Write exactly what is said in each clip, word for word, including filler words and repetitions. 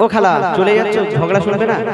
ও খালা চলে যাচ্ছ, ঝগড়া শুনবে না?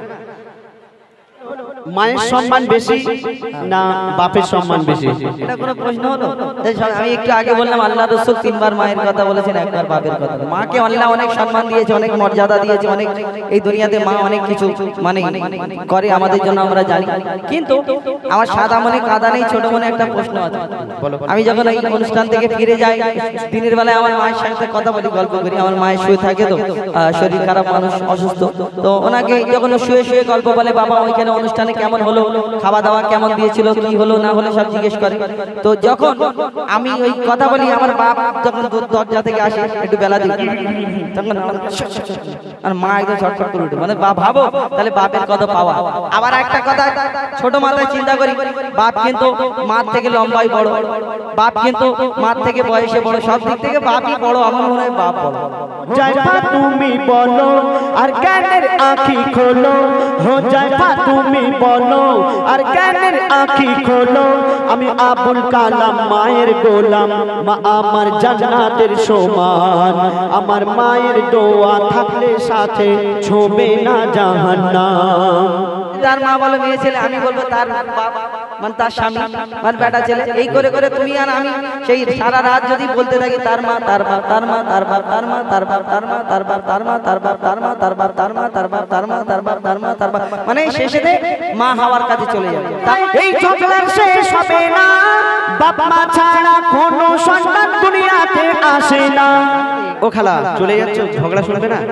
মায়ের সম্মান বেশি না বাপের সম্মান বেশি? এটা কোনো প্রশ্ন হলো? আমি একটু আগে বললাম আল্লাহ রাসূল তিনবার মায়ের কথা বলেছেন, একবার বাপের কথা। মাকে আল্লাহ অনেক সম্মান দিয়েছে, অনেক মর্যাদা দিয়েছে, অনেক এই দুনিয়াতে মা অনেক কিছু মানে করে আমাদের জন্য, আমরা জানি। কিন্তু আমার সাদা মনে কাদা নেই, ছোট মনে একটা প্রশ্ন আছে। আমি যখন এই অনুষ্ঠান থেকে ফিরে যাই, দিনের বেলায় আমার মায়ের সাথে কথা বলি, গল্প করি। আমার মায়ের শুয়ে থাকে তো, শরীর খারাপ, মানুষ অসুস্থ, তো ওনাকে যখন শুয়ে শুয়ে গল্প বলে, বাবা ওইখানে অনুষ্ঠানে কেমন হলো, খাওয়া দাওয়া কেমন দিয়েছিল, কি হলো না হলো সব জিজ্ঞেস করে। তো যখন আমি ওই কথা বলি, আমার বাপ যখন দরজা থেকে আসে একটু বেলা দিই, তখন আর মা একদম ছটফট করে উঠে, মানে ভাবো তাহলে বাপের কত পাওয়া। আবার একটা কথা ছোট মাথায় চিন্তা করি, বাপ কিন্তু মার থেকে লম্বাই বড়, বাপ কিন্তু মার থেকে বয়সে বড়, সব দিক থেকে বাপই বড়। আমার মনে হয় বাপ বড়। জাইফা তুমি বলো আর জ্ঞানের আঁখি খোলো, হো জাইফা তুমি বলো আর জ্ঞানের আঁখি খোলো। আমি আবুল কালাম মায়ের গোলাম, মা আমার জান্নাতের সমান। আমার মায়ের দোয়া থাকলে সাথে ছোবে না জাহান্নাম। তার মা বলে মেয়ে ছেলে, আমি বলবো তার বাপ মানে তার স্বামী মানে বেটা ছেলে। এই করে করে তুমি আর আমি সেই সারা রাত যদি বলতে থাকি তার মা তার বাপ, তার মা তার বাপ, তার মা তার বাপ, তার মা তার বাপ, তার মা তার বাপ, তার মা তার বাপ, তার মা তার বাপ, তার মা তার বাপ, তার মা তার বাপ, মানে শেষে মা হওয়ার কাছে চলে যাবে। এই ঝগড়ার শেষ হবে না, বাপ মা ছাড়া কোনো সন্তান দুনিয়াতে আসে না। ও খালা চলে যাচ্ছ, ঝগড়া শুনবে না?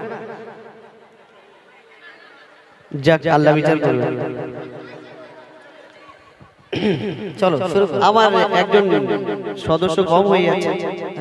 যাক, আল্লাহ বিচার করবে। চলো শুরু। আমার একজন সদস্য কম হয়ে যাচ্ছে,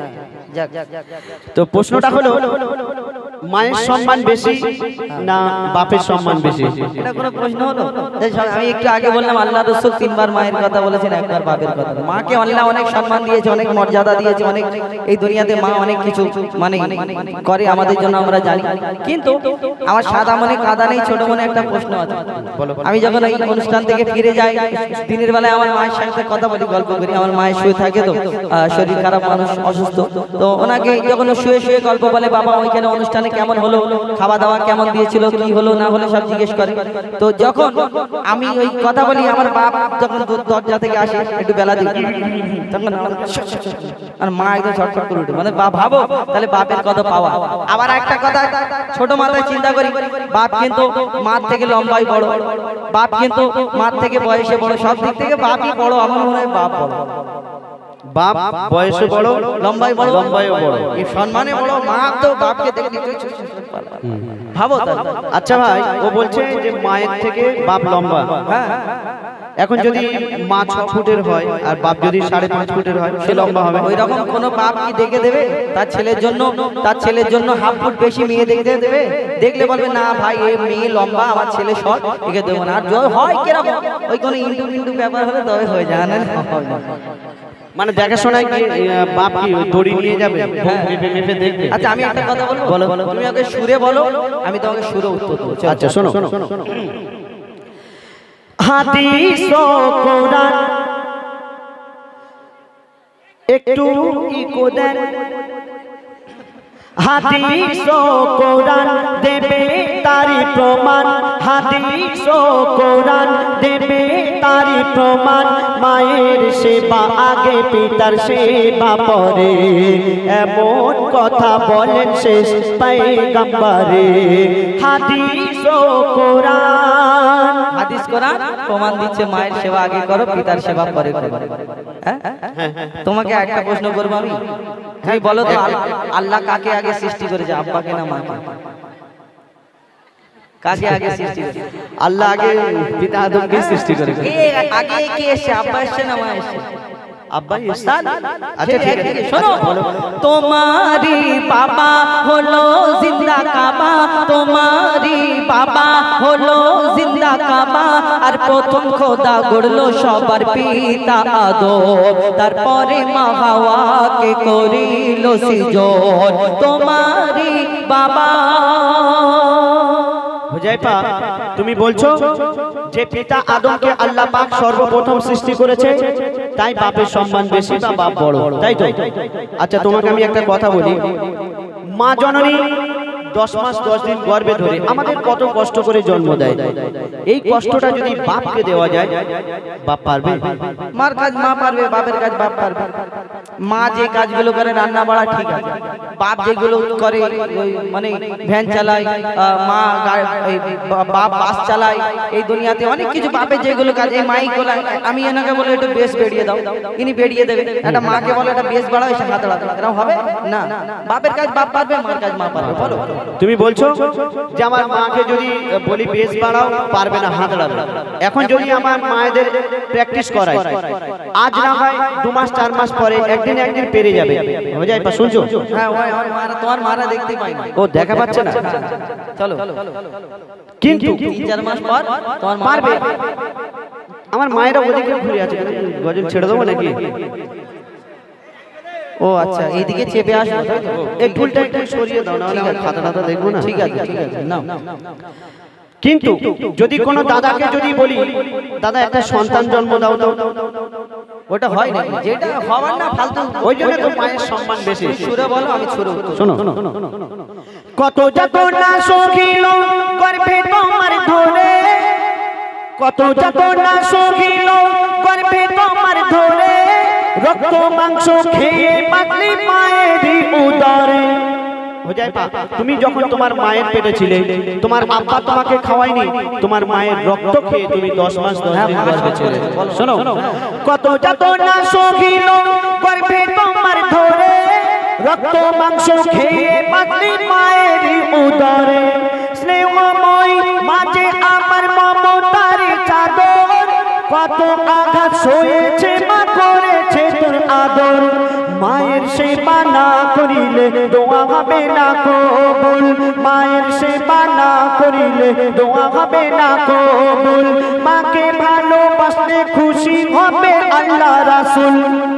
তো প্রশ্নটা হলো মায়ের সম্মান বেশি না বাপের সম্মান বেশি? এটা কোনো প্রশ্ন হলো? আমি একটু আগে বললাম আল্লাহ রাসূল তিনবার মায়ের কথা বলেছেন, একবার বাপের কথা। মাকে আল্লাহ অনেক সম্মান দিয়েছে, অনেক মর্যাদা দিয়েছে, অনেক এই দুনিয়াতে মা অনেক কিছু মানে করে আমাদের জন্য, আমরা জানি। কিন্তু আমার সাদা মনে কাদা নেই, ছোট মনে একটা প্রশ্ন আছে। আমি যখন এই অনুষ্ঠান থেকে ফিরে যাই, দিনের বেলায় আমার মায়ের সাথে কথা বলি, গল্প করি। আমার মায়ের শুয়ে থাকে তো, শরীর খারাপ, মানুষ অসুস্থ, তো ওনাকে যখন শুয়ে শুয়ে গল্প বলে, বাবা ওইখানে অনুষ্ঠানে কেমন হলো, খাওয়া দাওয়া কেমন দিয়েছিল, কি হলো না হলো সব জিজ্ঞেস করে। তো যখন আমি ওই কথা বলি, আমার বাপ যখন দরজা থেকে আসে একটু বেলা দিই, তখন আর মা একদম ছটফট করে উঠে, মানে ভাবো তাহলে বাপের কত পাওয়া। আবার একটা কথা ছোট মাথায় চিন্তা করি, বাপ কিন্তু মার থেকে লম্বাই বড়, বাপ কিন্তু মার থেকে বয়সে বড়, সব দিক থেকে বাপই বড়। আমার মনে হয় বাপ বড়। বাপ বয়সে বড়, লম্বাই বড়, লম্বাইও বড়, এই সম্মানে বড়। মা তো বাপকে দেখে ভাবো। আচ্ছা ভাই, ও বলছে যে মায়ের থেকে বাপ লম্বা। হ্যাঁ, এখন যদি মা ছ ফুটের হয় আর বাপ যদি সাড়ে পাঁচ ফুটের হয়, সে লম্বা হবে? ওই রকম কোন বাপ কি দেখে দেবে তার ছেলের জন্য, তার ছেলের জন্য হাফ ফুট বেশি মেয়ে দেখতে দেবে? দেখলে বলবে না ভাই এই মেয়ে লম্বা, আমার ছেলে শর্ট, একে দেবো না। আর হয় কিরকম, ওই কোনো ইন্টু ইন্টু ব্যাপার হলে তবে হয়ে যায় না। মানে দেখাশোনায় কি বাপ কি দড়ি নিয়ে যাবে, মেপে মেপে দেখবে? আচ্ছা আমি একটা কথা বলবো, বলো। তুমি আগে সুরে বলো, আমি তোমাকে সুরে উত্তর দেবো। আচ্ছা শোনো। হাদিস ও কোরআন একটু ইকো দেন, হাদিস ও কোরআন দেবে তারি প্রমাণ, হাদিস ও কোরআন দেবে তারি প্রমাণ। মায়ের সেবা আগে, পিতার সেবা পরে, এমন কথা বলেন শেষ পয়গম্বরে। হাদিস ও কোরআন, হাদিস কোরআন প্রমাণ দিচ্ছে মায়ের সেবা আগে করো, পিতার সেবা পরে করো। হ্যাঁ, তোমাকে একটা প্রশ্ন করবো আমি, তুমি বলো তো আল্লাহ কাকে আগে সৃষ্টি করেছে, আব্বাকে না মাকে? কাকে আগে সৃষ্টি করেছে? আল্লাহ আগে পিতা আদমকে সৃষ্টি করেছে। আগে কে এসে, আব্বা এসে না মা এসে? আব্বাই এসে। আচ্ছা ঠিক আছে, শোনো। তোমারি বাবা হলো জিন্দা কাবা, তোমারি বাবা হলো জিন্দা কাবা, আর প্রথম খোদা গড়লো সবার পিতা আদম, তারপরে মা হাওয়াকে করিল সৃজন। তোমারি বাবা। হুজাইফা, তুমি বলছো যে পিতা আদমকে আল্লাহ পাক সর্বপ্রথম সৃষ্টি করেছে, তাই বাপের সম্মান বেশি বা বাপ বড়, তাই তো? আচ্ছা তোমাকে আমি একটা কথা বলি, মা জননী দশ মাস দশ দিন গর্ভে ধরে আমাদের কত কষ্ট করে জন্ম দেয়, এই কষ্টটা যদি বাপকে দেওয়া যায়, বাপ পারবে? মার কাজ মা পারবে, বাপের কাজ বাপ পারবে। মা যে কাজগুলো করে রান্না বাড়া ঠিক আছে, বাপ যেগুলো করে ওই মানে ভ্যান চালায়, আহ, মা গা- এই বা- বাপ বাস চালায়, এই দুনিয়াতে অনেক কিছু বাপের যেগুলো কাজ এই মাই গোলায়। আমি এনাকে বলে একটু বেশ বেরিয়ে দাও, ইনি বেরিয়ে দেবে। একটা মাকে বলে একটা বেশ বাড়াও, সে হাত বাড়াতে, এরকম হবে না। বাপের কাজ বাপ পারবে, মার কাজ মা পারবে। বলো তুমি বলছো যে আমার মাকে যদি বলি বেশ বাড়াও, পারবে না, হাত দাঁড়াবে। এখন যদি আমার মায়েদের প্র্যাকটিস করাই, আজ না হয় দু মাস চার মাস পরে একদিন একদিন পেরে যাবে, হয়ে যায়। শুনছো? হ্যাঁ, ওই আমার মারা, তোমার মারা দেখতে পাই না, ও দেখা পাচ্ছে না। চলো কিন্তু তিন চার মাস পর তোমার মা পারবে। আমার মায়েরা ওদিকে ঘুরে আছে, গজল ছেড়ে দেবো নাকি? ও আচ্ছা, এইদিকে চেপে আসবো, তাই তো? এই ফুলটা একটু সরিয়ে দাও, না হলে আমার খাতা টাতা দেখবো না। ঠিক আছে ঠিক আছে, নাও। কিন্তু যদি কোনো দাদাকে যদি বলি, দাদা একটা সন্তান জন্ম দাও দাও, ওটা হয় নাকি? যেটা হওয়ার না ফালতু, ওই জন্য তো মায়ের সম্মান বেশি। সুরে বলো, আমি সুরে উত্তর। শোনো, কত যত না সখিল গর্ভে তোমার ধরে, কত যত না সখিল গর্ভে তোমার ধরে, রক্ত মাংস খেয়ে বাঁচলি মায়েরই উদরে। তুমি যখন তোমার মায়ের পেটে ছিলে, তোমার আব্বা তোমাকে খাওয়ায়নি, তোমার মায়ের রক্ত খেয়ে তুমি দশ মাস দশ দিন গর্ভে ছিলে। শোনো, কত যত না সখিল গর্ভে তোমার ধরে, রক্ত মাংস খেয়ে বাঁচলি মায়েরই উদরে। স্নেহময় মাঝে আমার মমতার চাদর, কত আঘাত সয়েছে মা করেছে তোর আদর। মায়ের সেবা না করিলে দোয়া হবে না কবুল, মায়ের সেবা না করিলে দোয়া হবে না কবুল। মাকে ভালোবাসলে খুশি হবে আল্লাহ রাসূল।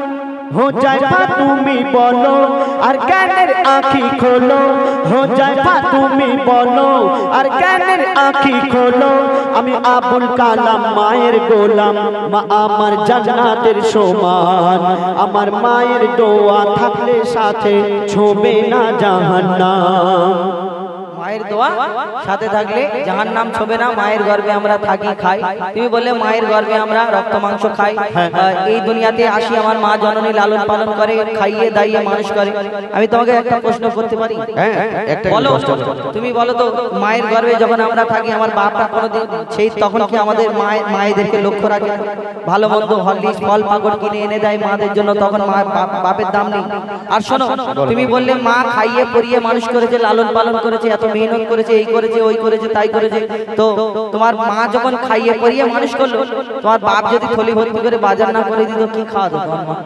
हो जाए তুমি বলো আর জ্ঞানের আঁখি খোলো, हो जाए তুমি বলো আর জ্ঞানের আঁখি খোলো। আমি আবুল কালাম মায়ের গোলাম, মা আমার জান্নাতের সমান, আমার মায়ের দোয়া থাকলে সাথে ছোবে না জাহান্নাম। মায়ের দোয়া সাথে থাকলে জাহান্নাম ছবে না। মায়ের গর্ভে আমরা থাকি খাই, তুমি বললে মায়ের গর্ভে আমরা রক্ত মাংস খাই। এই দুনিয়াতে আসি, আমার মা জননী লালন পালন করে, খাইয়ে দাইয়ে মানুষ করে। আমি তোমাকে একটা প্রশ্ন করতে পারি? বলো, তুমি বলো তো, মায়ের গর্ভে যখন আমরা থাকি, আমার বাপটা কোনোদিন সেই তখন কি আমাদের মায়ের মায়েদেরকে লক্ষ্য রাখে? ভালো মন্দ হরলিক্স ফল পাকড় কিনে এনে দেয় মাদের জন্য, তখন মা বাপের দাম নেই। আর শোনো, তুমি বললে মা খাইয়ে পরিয়ে মানুষ করেছে, লালন পালন করেছে, এত মেহনত করেছে, এই করেছে ওই করেছে তাই করেছে। তো তোমার মা যখন খাইয়ে পরিয়ে মানুষ করলো, তোমার বাপ যদি থলি ভর্তি করে বাজার না করে দিত, কি খাওয়া যেত?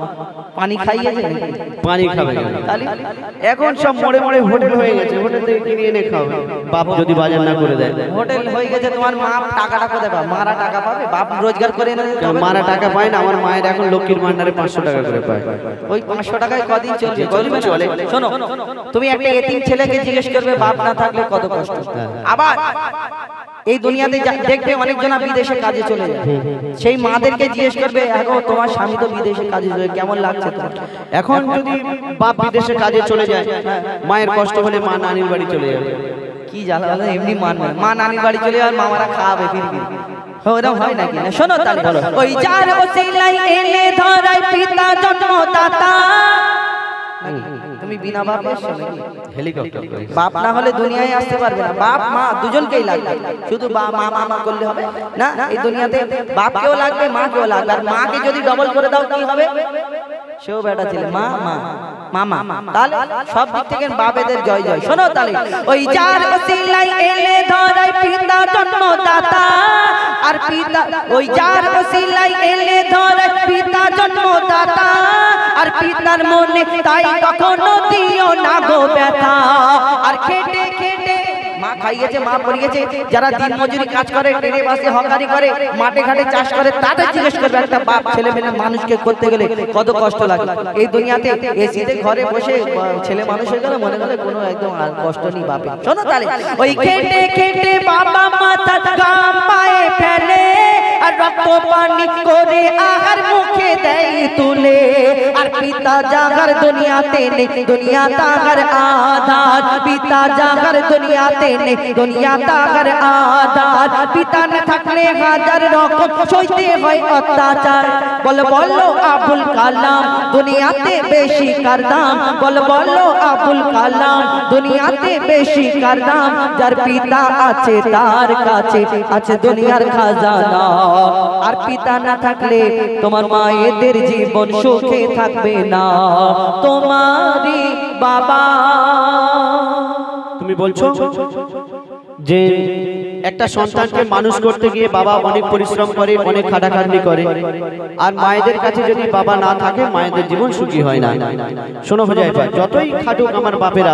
পানি খাইয়েছে? পানি খাবে তাহলে এখন সব মোড়ে মোড়ে হোটেল হয়ে গেছে, হোটেল থেকে কিনে এনে খাবে। বাপ যদি বাজার না করে দেয়, হোটেল হয়ে গেছে, তোমার মা টাকাটা কোথায় পাবে? মারা টাকা পাবে? বাপ রোজগার করে এনে দিতে হবে। মারা টাকা পায় না, আমার মায়ের এখন লক্ষ্মীর ভান্ডারে পাঁচশো টাকা করে পায়। ওই পাঁচশো টাকায় কদিন চলবে? চলবে চলে। শোনো, তুমি একটা এতিম ছেলেকে জিজ্ঞেস করবে বাপ না থাকলে কত কষ্ট। আবার এই দুনিয়াতে দেখবে অনেকজনা বিদেশে কাজে চলে যায়, সেই মাদেরকে জিজ্ঞেস করবে, এখন তোমার স্বামী তো বিদেশে কাজে চলে, কেমন লাগছে? এখন যদি বাপ বিদেশে কাজে চলে যায়, মায়ের কষ্ট হলে মা নানির বাড়ি চলে যাবে। কি জ্বালা, এমনি মান মা নানির বাড়ি চলে যাবে, মামারা খাওয়াবে ফিরবি। ওরকম হয় নাকি? না শোনো তাহলে, ওই যার ওসিলাই এলে ধরাই পিতা জন্মদাতা। তুমি বিনা বাপে এসছো নাকি? হেলিকপ্টার বাপ না হলে দুনিয়ায় আসতে পারবে না। বাপ মা দুজনকেই লাগবে, শুধু বা মা মামা করলে হবে না। এই দুনিয়াতে বাপকেও লাগবে, মাকেও লাগবে। আর মাকে যদি ডবল করে দাও কি হবে? সেও বেটা ছেলে, মা মা মামা। তাহলে সব দিক থেকে বাপেদের জয় জয়। শোনো তাহলে, ওই যার ওসিলাই এলে ধরাই পিতা জন্মদাতা, আর পিতা ওই যার ওসিলাই এলে ধরাই পিতা জন্মদাতা, আর পিতার মনে তাই কখনো দিও না গো ব্যথা। আর খেটে খেটে মা খাইয়েছে, মা পড়িয়েছে, যারা দিন মজুরি কাজ করে, ট্রেনে বাসে হকারি করে, মাঠে ঘাটে চাষ করে, তাদের জিজ্ঞেস করবে একটা বাপ ছেলে মেয়ে মানুষকে করতে গেলে কত কষ্ট লাগে। এই দুনিয়াতে এসিতে ঘরে বসে ছেলে মানুষ হয়ে গেলে মনে গেলে কোনো একদম আর কষ্ট নেই বাপে। শোনো তাহলে, ওই খেটে খেটে বাবা মাথা গাম পায়ে ফেলে, আর রক্ত পানি করে আহার মুখে দেয় তুলে আর পিতা জাগার দুনিয়াতে নেই দুনিয়া তাহার আধার পিতা জাগার দুনিয়াতে নেই দুনিয়া তাহার আধার পিতা না থাকলে হাজার রকম সইতে হয় অত্যাচার বল বলো আবুল কালাম দুনিয়াতে বেশি কার দাম বল বলো আবুল কালাম দুনিয়াতে বেশি কার দাম যার পিতা আছে তার কাছে আছে দুনিয়ার খাজানা আর পিতা না থাকলে তোমার মায়েদের জীবন সুখে থাকবে না তোমারই বাবা তুমি বলছো যে একটা সন্তানকে মানুষ করতে গিয়ে বাবা অনেক পরিশ্রম করে অনেক খাটাখাটনি করে আর মায়েদের কাছে যদি বাবা না থাকে মায়েদের জীবন সুখী হয় না শোনো হুজাইফা যতই খাটুক আমার বাপেরা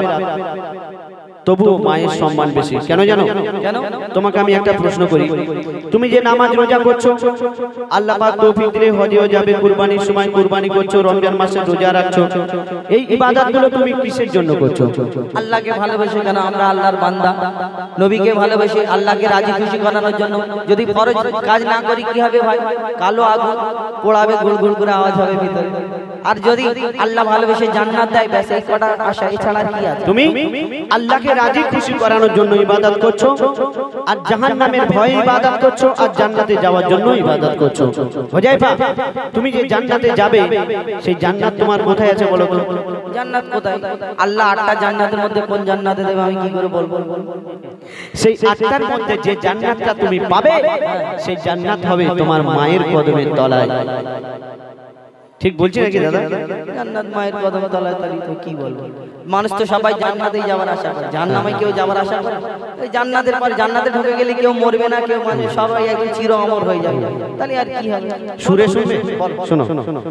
তবুও মায়ের সম্মান বেশি কেন জানো কেন তোমাকে আমি একটা প্রশ্ন করি তুমি যে নামাজ রোজা করছো আল্লাহ পাক তৌফিক দিলে হজেও যাবে কুরবানির সময় কুরবানি করছো রমজান মাসে রোজা রাখছো এই ইবাদতগুলো তুমি কিসের জন্য করছো আল্লাহকে ভালোবেসে কেন আমরা আল্লাহর বান্দা নবীকে ভালোবেসে আল্লাহকে রাজি খুশি করানোর জন্য যদি ফরজ কাজ না করি কি হবে ভাই কালো আগুন পোড়াবে গুড়গুড় করে আওয়াজ হবে ভিতরে আর যদি আল্লাহ ভালোবেসে জান্নাত দেয় ব্যাস এই কটা আশা এছাড়া কি আছে তুমি আল্লাহকে রাজি খুশি করানোর জন্য ইবাদত করছো আর জাহান্নামের ভয়ে ইবাদত করছো আর জান্নাতে যাওয়ার জন্য ইবাদত করছো হুজাইফা তুমি যে জান্নাতে যাবে সেই জান্নাত তোমার কোথায় আছে বলো তো জান্নাত কোথায় আল্লাহ আটটা জান্নাতের মধ্যে কোন জান্নাতে দেবে আমি কি করে বলবো সেই আটটার মধ্যে যে জান্নাতটা তুমি পাবে সেই জান্নাত হবে তোমার মায়ের কদমের তলায় ঠিক বলছি নাকি দাদা জান্নাত মায়ের কদমের তলায় তাই তো কি বলবো মানুষ তো সবাই জান্নাতেই যাওয়ার আশা করে জাহান্নামে কেউ যাওয়ার আশা করে ওই জান্নাতের পর জান্নাতে ঢুকে গেলে কেউ মরবে না কেউ মানে সবাই একদম চির অমর হয়ে যাবে তাহলে আর কি হবে সুরে শুনবে শোনো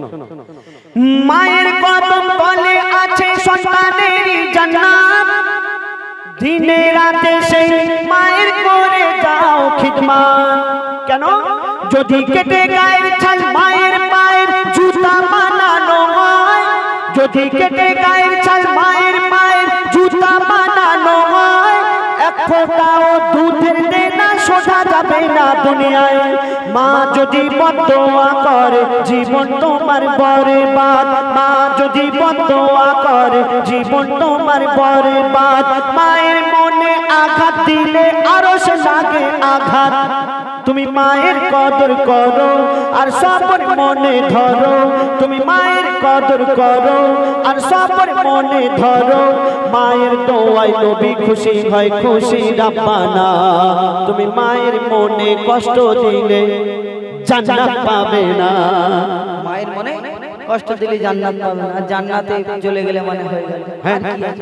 মায়ের কদম তলে আছে সন্তানের জান্নাত দিনে রাতে সেই মায়ের করে যাও খিদমত কেন যদি কেটে গায়ের ছাল মায়ের পায়ের জুতা বানানো হয় যদি কেটে গায়ের ছাল মায়ের পায়ের জুতা বানানো হয় এক ফোঁটাও দুধের দেনা শোধা যাবে না দুনিয়ায় মা যদি বদদোয়া করে জীবন তোমার বরবাদ মা যদি বদদোয়া করে জীবন তোমার বরবাদ মায়ের মনে আঘাত দিলে আরো সে লাগে আঘাত তুমি মায়ের কদর করো আর সবর মনে ধরো তুমি মায়ের কদর করো আর সবর মনে ধরো মায়ের দোয়ায় নবী খুশি হয় খুশি রাব্বানা তুমি মায়ের মনে কষ্ট দিলে জান্নাত পাবে না মায়ের মনে কষ্ট দিলে জান্নাত পাবে না জান্নাতে চলে গেলে মানে হয়ে গেল হ্যাঁ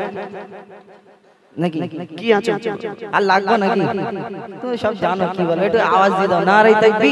নাকি কি আছে আর লাগবে নাকি তুমি সব জানো কি বলো একটু আওয়াজ দিয়ে দাও না রে তাকবীর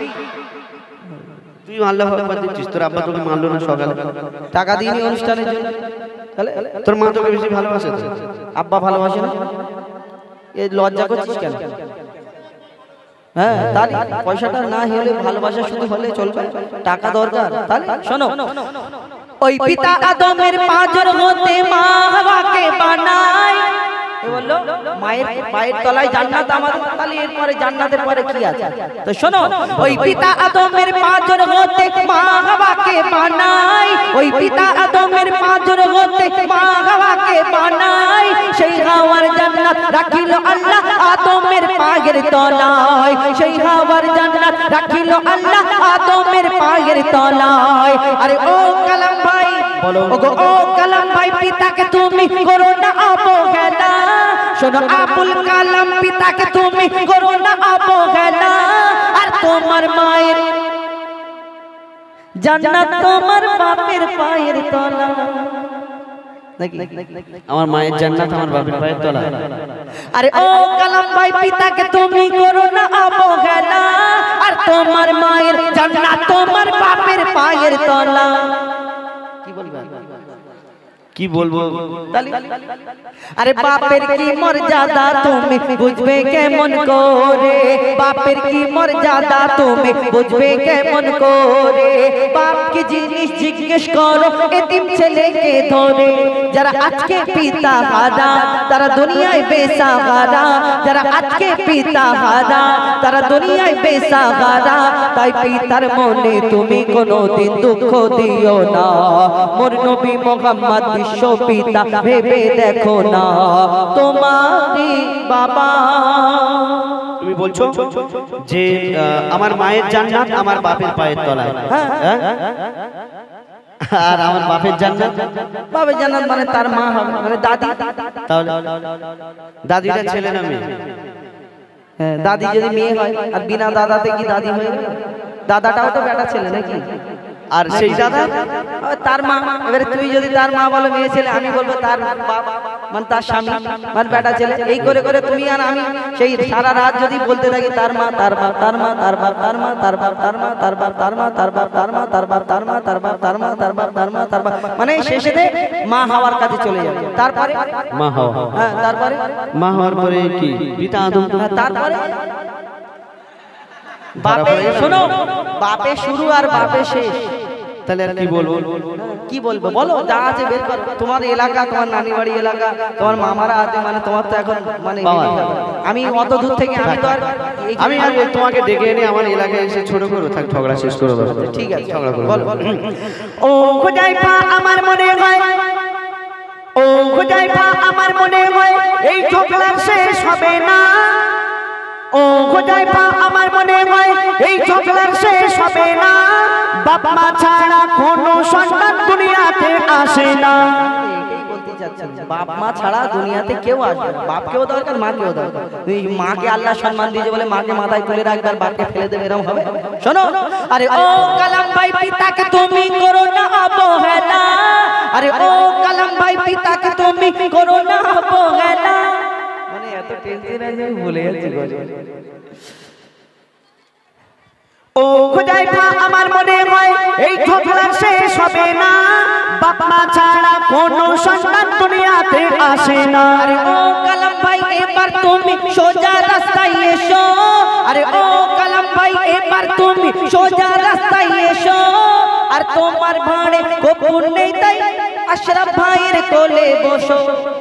তুই আল্লাহু আকবার দিছিস তোর আব্বা তোকে মানলো না সকালে টাকা দিইনি অনুষ্ঠানের জন্য তাহলে তোর মা তোকে বেশি ভালোবাসে তো আব্বা ভালোবাসে না এই লজ্জা করছিস কেন হ্যাঁ তাহলে পয়সাটা না হলে ভালোবাসা শুধু হলে চলবে টাকা দরকার তাহলে শোনো ওই পিতা আদমের পাঁজর হতে মা হাওয়াকে বানায় এ বললো মায়ের পায়ের তলায় জান্নাত আমাদের তাহলে এরপরে জান্নাতের পরে কি আছে তো শোনো ওই পিতা আদমের পাঁজর হতে মা হাওয়াকে বানায় ওই পিতা আদমের পাঁজর হতে মা হাওয়াকে বানায় সেই হাওয়ার জান্নাত রাখিল আল্লাহ আদমের পায়ের তলায় সেই হাওয়ার জান্নাত রাখিল আল্লাহ আদমের পায়ের তলায় আরে ও কালাম ভাই বলো ও কালাম ভাই পিতাকে তুমি করো না অবহেলা শোনো আবুল কালাম পিতাকে তুমি করো না অবহেলা আর তোমার মায়ের জান্নাত তোমার বাপের পায়ের তলা আমার মায়ের জান্নাত আমার বাপের পায়ের তলা আরে ও কালাম ভাই পিতাকে তুমি করো না অবহেলা আর তোমার মায়ের জান্নাত তোমার বাপের পায়ের তলা কি বলবা কি বলবো আরে বাপের কি মর্যাদা তুমি বুঝবে কেমন করে, বাপের কি মর্যাদা তুমি বুঝবে কেমন করে, বাপ কি জিনিস জিজ্ঞেস করো এতিম ছেলেকে ধরে। যারা আজকে পিতা হারা তারা দুনিয়ায় বেসাহারা, যারা আজকে পিতা হারা তারা দুনিয়ায় বেসাহারা। তাই পিতার মনে তুমি কোনোদিন দুঃখ দিও না, মোর নবী মুহাম্মদ বিশ্ব পিতা ভেবে দেখো না তোমারই বাবা। তুমি বলছো যে আমার মায়ের জান্নাত আমার বাপের পায়ের তলায়, হ্যাঁ? আর আমার বাপের জান্নাত, বাপের জান্নাত মানে তার মা হবে, মানে দাদি। তাহলে দাদিটা ছেলে না মেয়ে? হ্যাঁ, দাদি যদি মেয়ে হয় আর বিনা দাদাতে কি দাদি হয়ে গেল? দাদাটাও তো বেটা ছেলে নাকি? আর সেই দাদা তার মা। এবারে তুই যদি তার মা বলো মেয়ে ছেলে, আমি বলবো তার বাপ মানে তার স্বামী মানে বেটা ছেলে। এই করে করে তুমি আর আমি সেই সারা রাত যদি বলতে থাকি তার মা তার বাপ তার মা তার বাপ তার মা তার বাপ তার মা তার বাপ তার মা তার বাপ তার মা তার বাপ তার মা তার বাপ তার মা তার বাপ তার মা তার বাপ, মানে শেষে মা হওয়ার কাছে চলে যাবে। তারপরে মা হওয়া, হ্যাঁ তারপরে মা হওয়ার পরে কি পিতা আদম, তারপরে বাপে। শোনো, বাপে শুরু আর বাপে শেষ। তাহলে আর কি বলবো? কি বলবো বলো, যা আছে বের করো। তোমার এলাকা, তোমার নানি বাড়ি এলাকা, তোমার মামারা আছে, মানে তোমার তো এখন মানে আমি অত দূর থেকে আমি তো আর আমি আর তোমাকে ডেকে এনে আমার এলাকায় এসে ছোট করবো, থাক ঝগড়া শেষ করে দাও। ঠিক আছে ঝগড়া করবো। বল। ও খুদাইফা আমার মনে হয়, ও খুদাইফা আমার মনে হয় এই ঝগড়া শেষ হবে না, ও খুদাইফা আমার মনে হয় এই ঝগড়া শেষ হবে না, বাপ মা ছাড়া কোনো সন্তান দুনিয়াতে আসে না। এটাই বলতে চাচ্ছেন, বাপ মা ছাড়া দুনিয়াতে কেউ আসবে না। বাপকেও দরকার, মাকেও দরকার। তুই মাকে আল্লাহ সম্মান দিয়েছে বলে মাকে মাথায় তুলে রাখবে আর বাপকে ফেলে দেবে, এরকম হবে? শোনো, আরে ও কালাম ভাই পিতাকে তুমি করো না অবহেলা, আরে ও কালাম ভাই পিতাকে তুমি করো না অবহেলা। মানে এত টেনশন আছে আমি ভুলে যাচ্ছি গজল। ও খুদাইফা আমার মনে হয় এই ঝগড়া শেষ হবে না, বাপ মা ছাড়া কোনো সন্তান দুনিয়াতে আসে না। আরে ও কালাম ভাই এবার তুমি সোজা রাস্তায় এসো, আরে ও কালাম ভাই এবার তুমি সোজা রাস্তায় এসো, আর তোমার ভাড়ে গোপন নেই তাই আশরাফ ভাইয়ের কোলে বসো।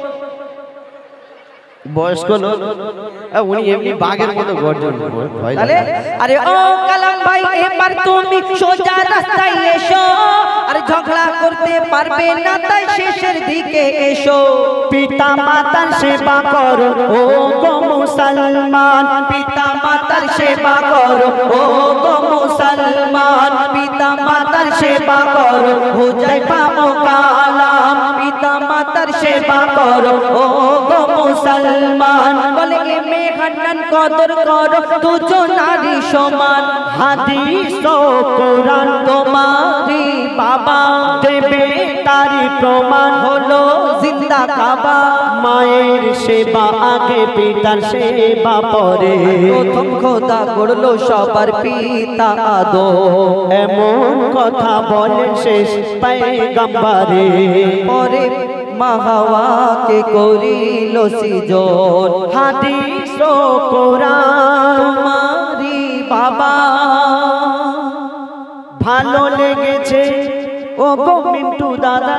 বয়স্ক লোক, উনি এমনি বাঘের মতো গর্জন ভয় তাহলে আরে ও কালাম ভাই এবার তুমি সোজা রাস্তায় এসো, আর ঝগড়া করতে পারবে না তাই শেষের দিকে এসো। পিতা মাতার সেবা করো ও গো মুসলমান, পিতা মাতার সেবা করো ও গো মুসলমান, পিতা মাতার সেবা করো হুজাইফা ও কালাম, পিতা মাতার সেবা করো ও গো মুসলমান। বলে এমে হান্নান কদর করো দুজন নারী সমান, হাদিস ও কোরআন তোমারি বাবা দেবে তারি প্রমাণ, হলো জিন্দা কাবা। মায়ের সেবা আগে পিতার সেবা পরে, প্রথম খোদা করলো সবার পিতা আদম, এমন কথা বলে শেষ পয়গম্বরে, পরে মা হাওয়াকে করিল সৃজন, হাদিস ও কোরআন তোমারি বাবা। ভালো লেগেছে ও গো মিন্টু দাদা।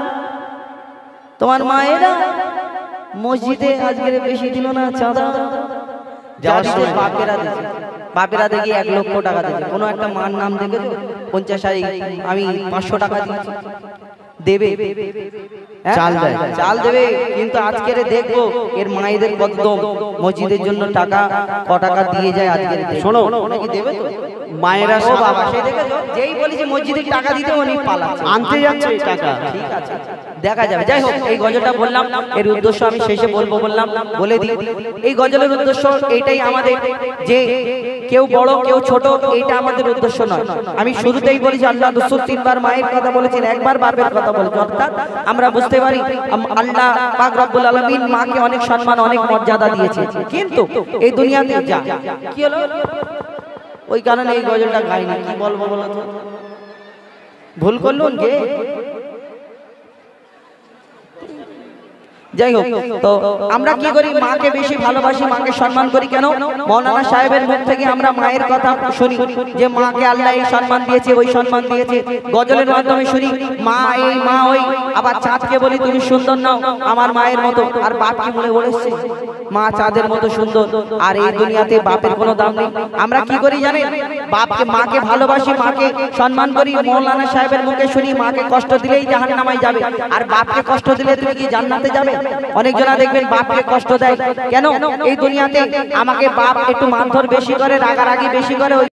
তোমার মায়েরা মসজিদে আজকের বেশি দিল না চাঁদা, যার সময় বাপেরা দিয়েছে, বাপেরা দেখি এক লক্ষ টাকা দিয়েছে। কোনো একটা মার নাম দেখেছো পঞ্চাশ আমি পাঁচশো টাকা দিচ্ছি, দেবে চাল দেয়, চাল দেবে। কিন্তু আজকের দেখবো এর মায়েদের কদম মসজিদের জন্য টাকা ক টাকা দিয়ে যায় আজকের। শোনো নাকি দেবে তো মায়েরা ও বাবা, সে দেখেছো যেই বলেছি মসজিদের টাকা দিতে উনি পালাচ্ছে, আনতে যাচ্ছে টাকা। ঠিক আছে দেখা যাবে। যাই হোক, এই গজলটা বললাম, এর উদ্দেশ্য আমি শেষে বলবো বললাম, বলে দিই। এই গজলের উদ্দেশ্য এইটাই আমাদের, যে কেউ বড় কেউ ছোট এইটা আমাদের উদ্দেশ্য নয়। আমি শুরুতেই বলেছি আল্লাহ রাসূল তিনবার মায়ের কথা বলেছেন, একবার বাপের কথা বলেছেন। অর্থাৎ আমরা বুঝতে পারি আল্লাহ পাক রব্বুল আলামিন মাকে অনেক সম্মান অনেক মর্যাদা দিয়েছে, কিন্তু এই দুনিয়াতে যা কি হলো ওই কারণে এই গজলটা গাইনি। কি বলবো বলো তো, ভুল করলুন গে যাই হোক, তো আমরা কি করি, মাকে বেশি ভালোবাসি, মাকে সম্মান করি কেন? মৌলানা সাহেবের মুখ থেকে আমরা মায়ের কথা শুনি যে মাকে আল্লাহ এই সম্মান দিয়েছে, ওই সম্মান দিয়েছে। গজলের মাধ্যমে শুনি মা এই মা ওই, আবার চাঁদকে বলি তুমি সুন্দর নাও আমার মায়ের মতো। আর বাপ কি মনে বলেছে মা চাঁদের মতো সুন্দর, আর এই দুনিয়াতে বাপের কোনো দাম নেই। আমরা কি করি জানেন, বাপকে মাকে ভালোবাসি, মাকে সম্মান করি। মৌলানা সাহেবের মুখে শুনি মাকে কষ্ট দিলেই জাহান্নামে যাবে, আর বাপকে কষ্ট দিলে তুমি কি জান্নাতে যাবে? অনেকজনা দেখবেন বাপকে কষ্ট দেয় কেন? এই দুনিয়াতে আমাকে বাপ একটু মারধর বেশি করে, রাগারাগি বেশি করে।